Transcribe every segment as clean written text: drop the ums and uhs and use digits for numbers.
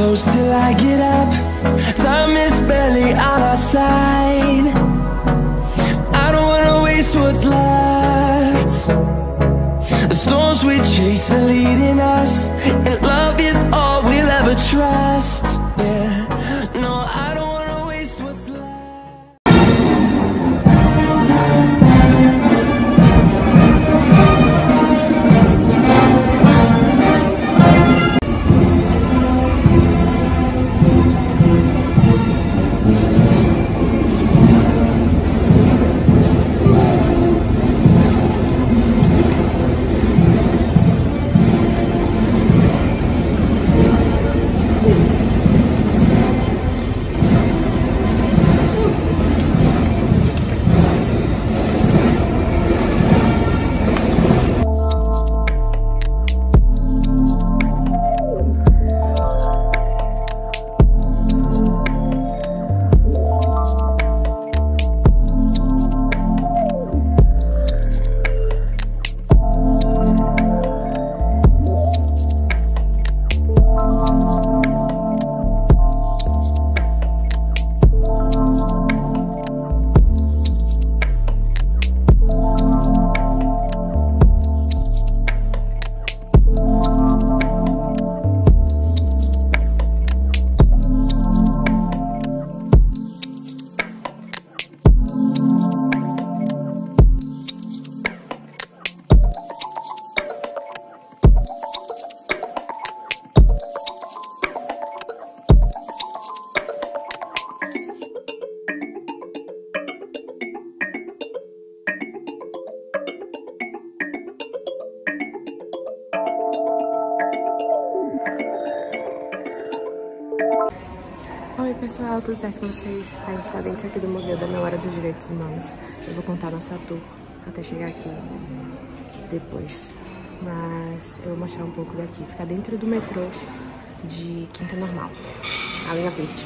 close till I get up. Time is barely on our side. I don't wanna waste what's left. The storms we chase are leading us, and love is all we'll ever trust. Yeah, no, I don't wanna waste what's left. Oi pessoal, tudo certo com vocês? A gente tá dentro aqui do Museu da Memória dos Direitos Humanos. Eu vou contar nossa tour até chegar aqui depois. Mas eu vou mostrar um pouco daqui. Fica dentro do metrô de Quinta Normal, a linha verde.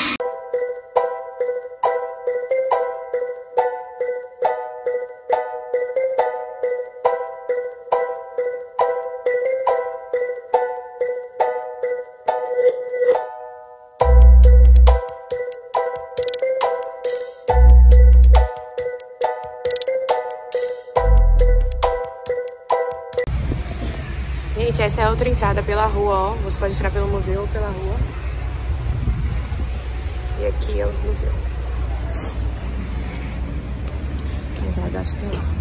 Gente, essa é a outra entrada pela rua, ó. Você pode entrar pelo museu ou pela rua. E aqui é o museu. A entrada acho que é lá.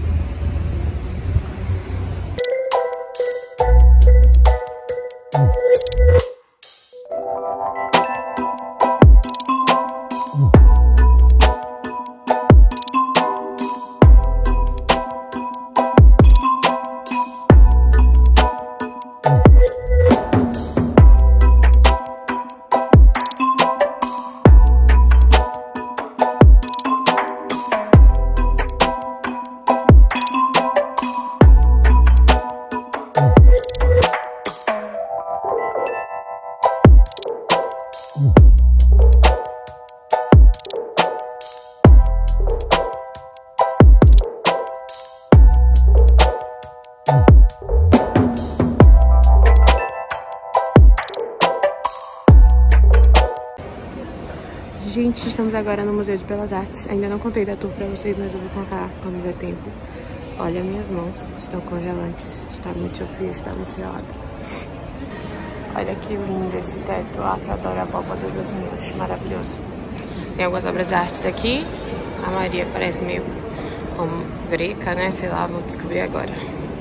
Gente, estamos agora no Museu de Belas Artes. Ainda não contei da tour pra vocês, mas eu vou contar quando der tempo. Olha, minhas mãos estão congelantes. Está muito frio, está muito gelado. Olha que lindo esse teto. Ah, eu adoro abóbadas assim, acho maravilhoso. Tem algumas obras de artes aqui. A maioria parece meio greca, né? Sei lá, vou descobrir agora.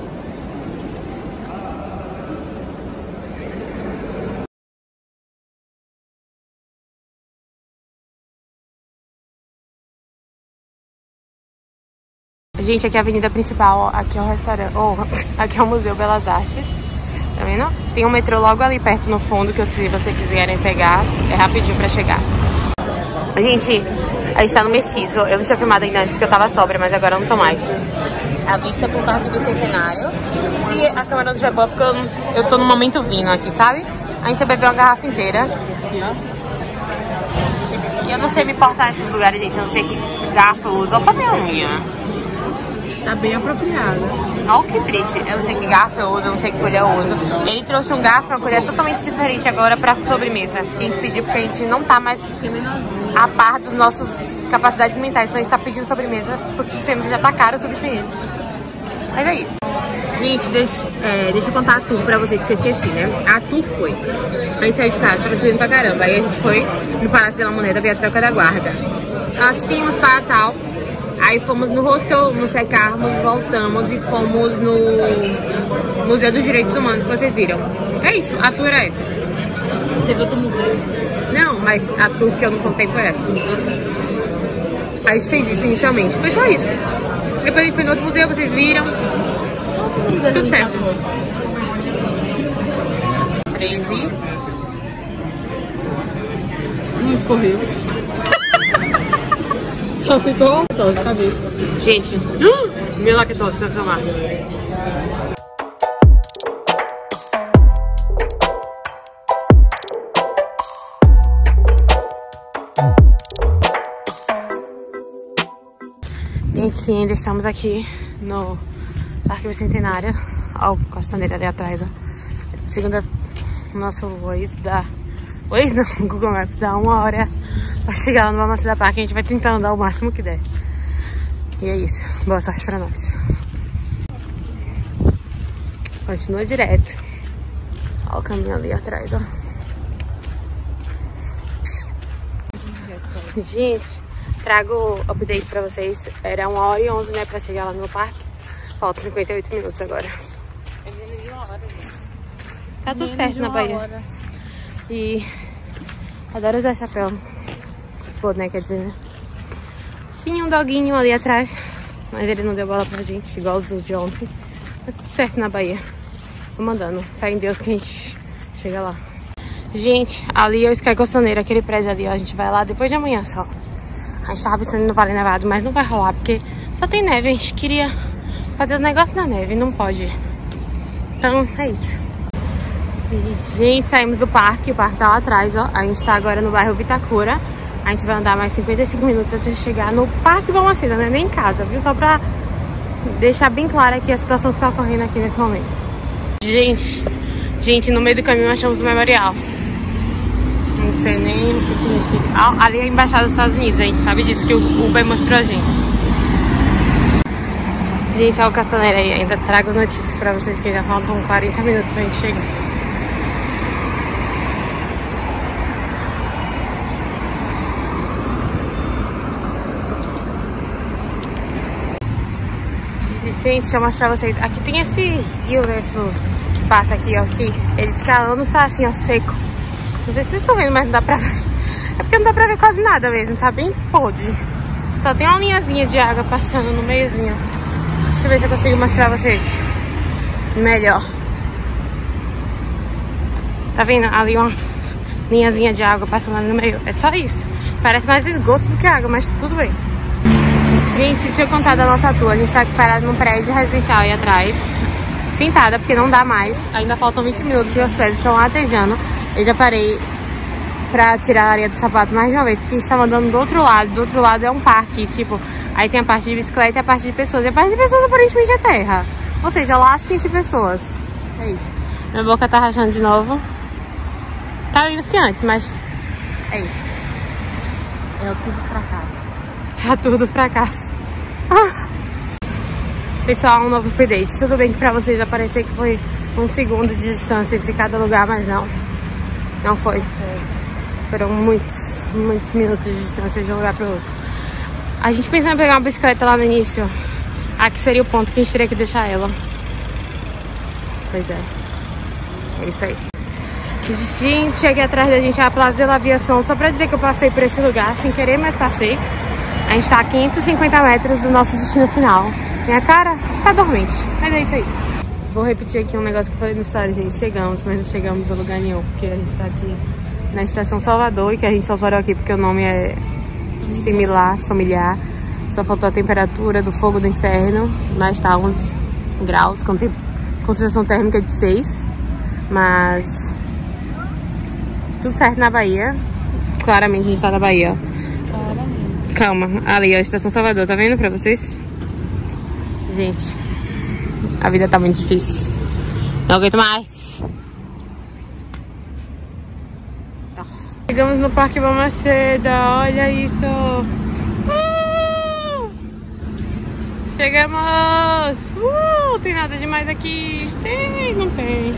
Gente, aqui é a avenida principal, aqui é o restaurante, aqui é o Museu Belas Artes, tá vendo? Tem um metrô logo ali perto no fundo, que se vocês quiserem pegar, é rapidinho pra chegar. Gente, a gente tá no Mestiço, eu não tinha filmado ainda antes porque eu tava sóbria, mas agora eu não tô mais. A vista pro Parque Bicentenário, se a câmera não estiver boa, porque eu tô no momento vindo aqui, sabe? A gente bebeu uma garrafa inteira. E eu não sei me portar nesses lugares, gente, eu não sei que garrafa eu uso, ou pra minha unha. Tá bem apropriada. Olha que triste. Eu não sei que garfo eu uso, eu não sei que colher eu uso. Ele trouxe um garfo, uma colher totalmente diferente agora pra sobremesa. Que a gente pediu porque a gente não tá mais a par dos nossos capacidades mentais. Então a gente tá pedindo sobremesa porque sempre já tá caro o suficiente. Mas é isso. Gente, deixa eu contar a tour pra vocês que eu esqueci, né? A tour foi... A gente saiu de casa, tava chovendo pra caramba. Aí a gente foi no Palácio de la Moneda ver a troca da guarda. Assistimos para tal. Aí fomos no hostel, nos secarmos, voltamos e fomos no Museu dos Direitos Humanos, que vocês viram. É isso, a tour era essa. Teve outro museu? Não, mas a tour que eu não contei foi essa. Aí a gente fez isso inicialmente, foi só isso. Depois a gente foi no outro museu, vocês viram. Tudo certo. 13. Não escorreu. Só ficou gostoso, cabelo. Gente, meu lactose, se eu filmar. Gente, sim, ainda estamos aqui no Parque Bicentenário. Ó, a costaneira ali atrás, ó. Segundo o nosso Waze dá... Waze não, Google Maps dá 1 hora pra chegar lá no Balmaceda Parque. A gente vai tentar andar o máximo que der. E é isso. Boa sorte pra nós. Continua direto. Ó o caminho ali atrás, ó. Gente, trago updates pra vocês. Era 1h11, né, pra chegar lá no parque. Falta 58 minutos agora. Tá tudo certo na Bahia. E adoro usar chapéu. Boné, quer dizer, né? Tinha um doguinho ali atrás, mas ele não deu bola pra gente, igual os de ontem. Tá tudo certo na Bahia. Tô mandando. Fé em Deus que a gente chega lá. Gente, ali é o Sky Costaneira, aquele prédio ali, ó. A gente vai lá depois de amanhã só. A gente tava pensando no Vale Nevado, mas não vai rolar, porque só tem neve. A gente queria fazer os negócios na neve, não pode. Então, é isso. Gente, saímos do parque, o parque tá lá atrás, ó. A gente tá agora no bairro Vitacura. A gente vai andar mais 55 minutos até chegar no Parque Balmaceda, não é nem em casa, viu? Só pra deixar bem clara aqui a situação que tá ocorrendo aqui nesse momento. Gente, no meio do caminho achamos o memorial. Não sei nem o que significa. Ali é a Embaixada dos Estados Unidos, a gente sabe disso que o Uber mostrou a gente. Gente, olha o Castaneira aí, ainda trago notícias pra vocês que ainda faltam 40 minutos pra gente chegar. Gente, deixa eu mostrar pra vocês. Aqui tem esse rio, né, que passa aqui, ó. Que ele diz que há anos tá assim, ó, seco. Não sei se vocês estão vendo, mas não dá pra ver. É porque não dá pra ver quase nada mesmo, tá bem podre. Só tem uma linhazinha de água passando no meiozinho. Deixa eu ver se eu consigo mostrar pra vocês melhor. Tá vendo? Ali uma linhazinha de água passando ali no meio. É só isso. Parece mais esgoto do que água, mas tudo bem. Gente, deixa eu contar da nossa tour. A gente tá aqui parado num prédio residencial aí atrás. Sentada, porque não dá mais. Ainda faltam 20 minutos, meus pés estão latejando. Eu já parei pra tirar a areia do sapato mais de uma vez, porque a gente tava andando do outro lado. Do outro lado é um parque, tipo... Aí tem a parte de bicicleta e a parte de pessoas. E a parte de pessoas aparentemente é terra. Ou seja, lasquem-se pessoas. É isso. Minha boca tá rachando de novo. Tá menos que antes, mas... É isso. É tudo fracasso. É tudo fracasso. Pessoal, um novo update. Tudo bem que pra vocês aparecer que foi 1 segundo de distância entre cada lugar, mas não. Não foi. Foram muitos minutos de distância de um lugar pro outro. A gente pensou em pegar uma bicicleta lá no início. Aqui seria o ponto que a gente teria que deixar ela. Pois é. É isso aí. Gente, aqui atrás da gente é a Plaza de la Aviação. Só pra dizer que eu passei por esse lugar sem querer, mas passei. A gente tá a 550 metros do nosso destino final. Minha cara tá dormente, mas é isso aí. Vou repetir aqui um negócio que eu falei no story, gente. Chegamos, mas não chegamos a lugar nenhum, porque a gente tá aqui na Estação Salvador, e que a gente só parou aqui porque o nome é similar, familiar. Só faltou a temperatura do fogo do inferno. Nós tá a 11 graus, com sensação térmica de 6. Mas tudo certo na Bahia. Claramente a gente tá na Bahia. Calma, ali ó, a Estação Salvador, tá vendo pra vocês? Gente, A vida tá muito difícil. Não aguento mais. Chegamos no Parque Balmaceda, olha isso. Chegamos! Tem nada demais aqui? Tem, não tem.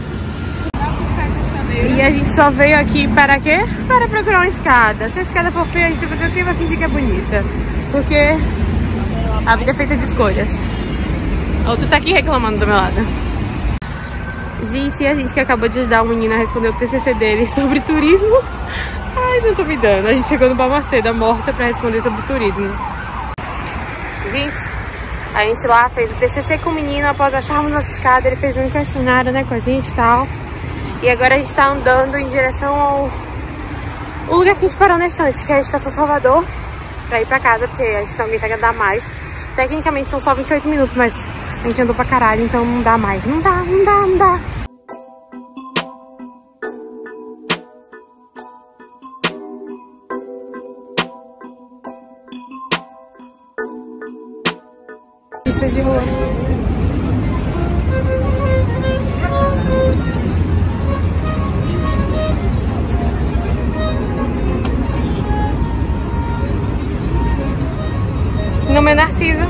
E a gente só veio aqui para quê? Para procurar uma escada. Se a escada for feia, a gente vai fingir que é bonita. Porque a vida é feita de escolhas. Outro tá aqui reclamando do meu lado. Gente, a gente que acabou de ajudar o menino a responder o TCC dele sobre turismo. Ai, não tô me dando. A gente chegou no Balmaceda morta pra responder sobre turismo. Gente, a gente lá fez o TCC com o menino. Após acharmos nossa escada, ele fez um questionário, né, com a gente e tal. E agora a gente tá andando em direção ao lugar que a gente parou na estante, que é a Estação Salvador, pra ir pra casa, porque a gente também tem que andar mais. Tecnicamente são só 28 minutos, mas a gente andou pra caralho, então não dá mais. Não dá. Pistas de rua. Meu nome é Narciso.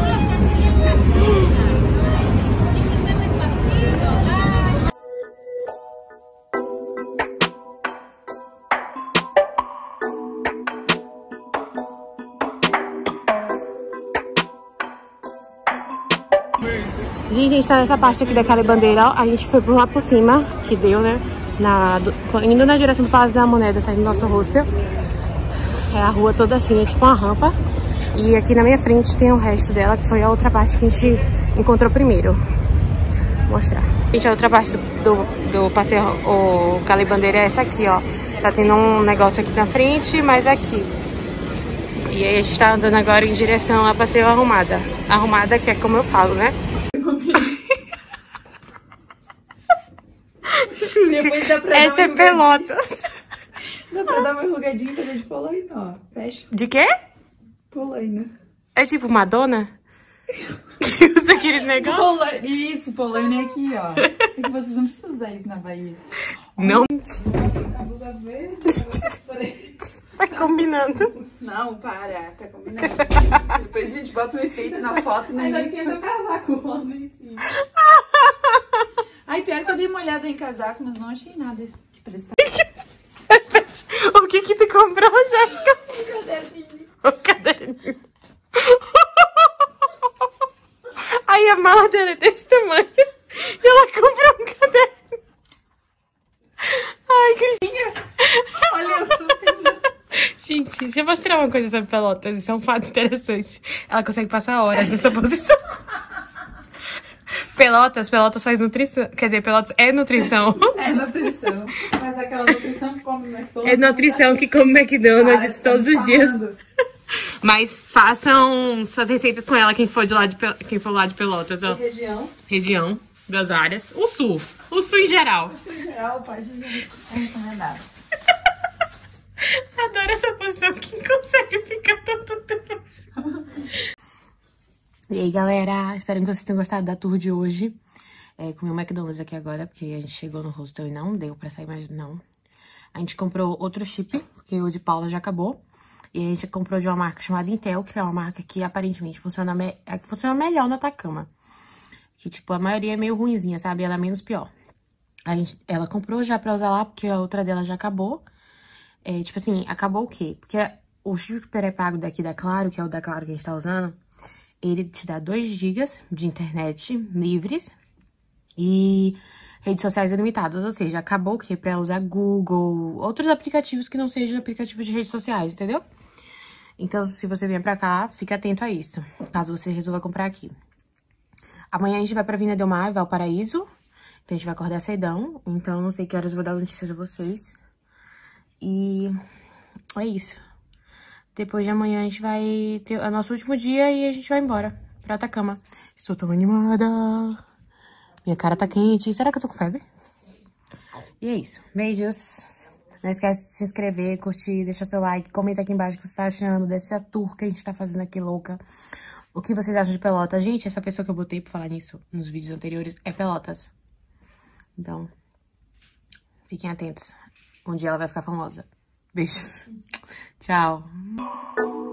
Gente, a gente tá nessa parte aqui da Cali Bandeira. A gente foi por lá por cima, que deu, né? Indo na direção do Palácio da Moneda, saindo do nosso hostel. É a rua toda assim, é tipo uma rampa. E aqui na minha frente tem o resto dela, que foi a outra parte que a gente encontrou primeiro. Vou mostrar. Gente, a outra parte do passeio, o Cali Bandeira é essa aqui, ó. Tá tendo um negócio aqui na frente, mas aqui. E aí a gente tá andando agora em direção a Passeio Arrumada. Arrumada, que é como eu falo, né? Depois dá pra essa é Pelotas. Dá pra dar uma enrugadinha e fazer de polaina, ó. Fecha. De quê? Polaina. É tipo Madonna? Que usa aqueles negócios? Isso, polaina é aqui, ó. É que vocês não precisam usar isso na Bahia. Não. A blusa verde. Tá combinando. Não, para. Tá combinando. Depois a gente bota um efeito na foto. Né? Ainda tem meu casaco rosa em cima. Ai, pior que eu dei uma olhada em casaco, mas não achei nada que prestava. O que tu comprou, Jéssica? Um caderninho. O caderninho. Aí a mala dela é desse tamanho. E ela comprou um caderno. Ai, Cristina. Olha, eu tô tentando. Gente, deixa eu mostrar uma coisa sobre Pelotas. Isso é um fato interessante. Ela consegue passar horas nessa posição. Pelotas faz nutrição. Quer dizer, Pelotas é nutrição. É nutrição. Mas aquela nutrição que come McDonald's. É nutrição que come McDonald's todos os dias. Mas façam suas receitas com ela, quem for lá de Pelotas, ó. Região das áreas. O sul em geral. O sul em geral pode ser recomendado. Adoro essa posição. Quem consegue ficar tanto tempo? E aí, galera, espero que vocês tenham gostado da tour de hoje. Comi o McDonald's aqui agora, porque a gente chegou no hostel e não deu pra sair mais, não. A gente comprou outro chip, porque o de Paula já acabou. E a gente comprou de uma marca chamada Intel, que é uma marca que aparentemente funciona melhor no Atacama. Que, tipo, a maioria é meio ruinzinha, sabe? Ela é menos pior. Ela comprou já pra usar lá, porque a outra dela já acabou. Tipo assim, acabou o quê? Porque o chip pré-pago daqui da Claro, que é o da Claro que a gente tá usando, ele te dá 2 GB de internet livres e redes sociais ilimitadas. Ou seja, acabou o quê? Pra usar Google, outros aplicativos que não sejam aplicativos de redes sociais, entendeu? Então, se você vier pra cá, fica atento a isso, caso você resolva comprar aqui. Amanhã a gente vai pra Vina Del Mar, Valparaíso. Então, a gente vai acordar cedão. Então, não sei que horas eu vou dar notícias a vocês. E é isso. Depois de amanhã a gente vai ter o nosso último dia e a gente vai embora pra Atacama. Estou tão animada. Minha cara tá quente. Será que eu tô com febre? E é isso. Beijos. Não esquece de se inscrever, curtir, deixar seu like. Comenta aqui embaixo o que você tá achando dessa tour que a gente tá fazendo aqui louca. O que vocês acham de Pelotas? Gente, essa pessoa que eu botei pra falar nisso nos vídeos anteriores é Pelotas. Então, fiquem atentos. Um dia ela vai ficar famosa. Beijos. Tchau.